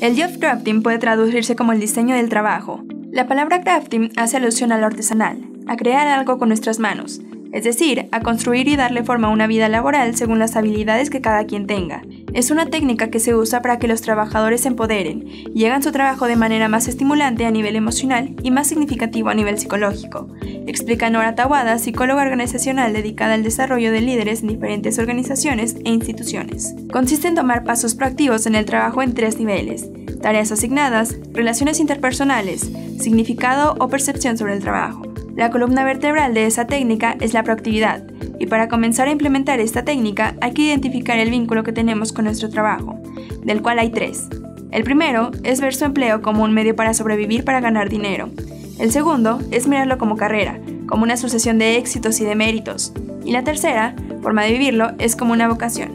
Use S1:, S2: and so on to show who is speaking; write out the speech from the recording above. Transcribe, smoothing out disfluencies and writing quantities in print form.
S1: El job crafting puede traducirse como el diseño del trabajo. La palabra crafting hace alusión a lo artesanal, a crear algo con nuestras manos, es decir, a construir y darle forma a una vida laboral según las habilidades que cada quien tenga. Es una técnica que se usa para que los trabajadores se empoderen y hagan su trabajo de manera más estimulante a nivel emocional y más significativo a nivel psicológico, explica Nora Tawada, psicóloga organizacional dedicada al desarrollo de líderes en diferentes organizaciones e instituciones. Consiste en tomar pasos proactivos en el trabajo en 3 niveles: tareas asignadas, relaciones interpersonales, significado o percepción sobre el trabajo. La columna vertebral de esa técnica es la proactividad, y para comenzar a implementar esta técnica hay que identificar el vínculo que tenemos con nuestro trabajo, del cual hay 3. El primero es ver su empleo como un medio para sobrevivir para ganar dinero. El segundo es mirarlo como carrera, como una sucesión de éxitos y de méritos. Y la tercera forma de vivirlo es como una vocación.